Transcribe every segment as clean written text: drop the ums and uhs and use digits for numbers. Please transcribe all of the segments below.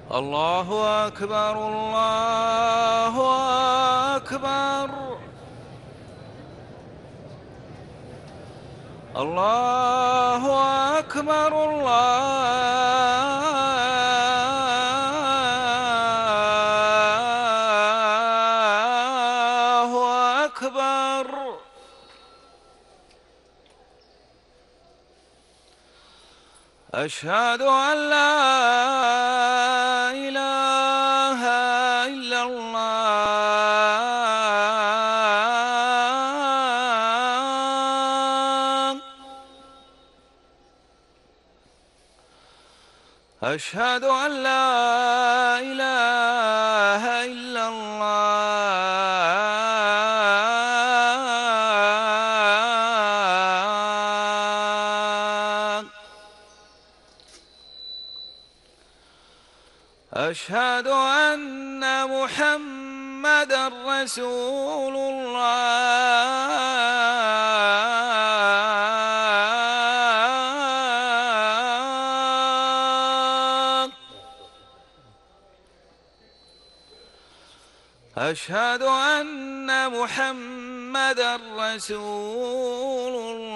الله أكبر الله أكبر الله أكبر الله أكبر. أشهد أن لا إله إلا الله. أشهد أن لا إله إلا الله. أشهد أن محمدًا رسول الله. أشهد أن محمدًا رسول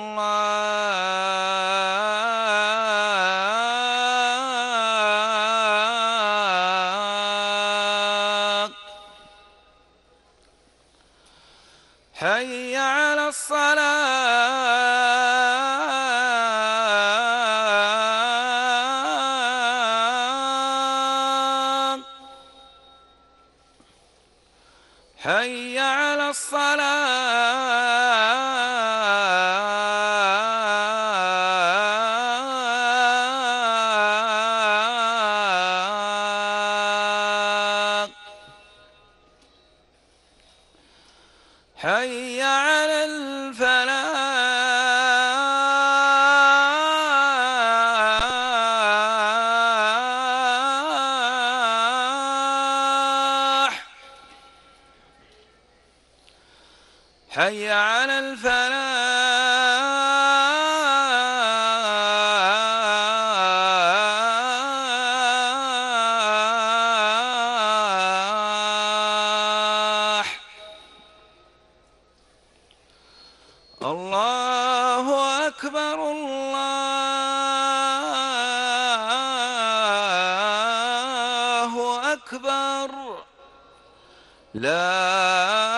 الله. حي على الصلاة. حي على الصلاة. حي على الفلاح. حي على الفلاح. الله أكبر الله أكبر. لا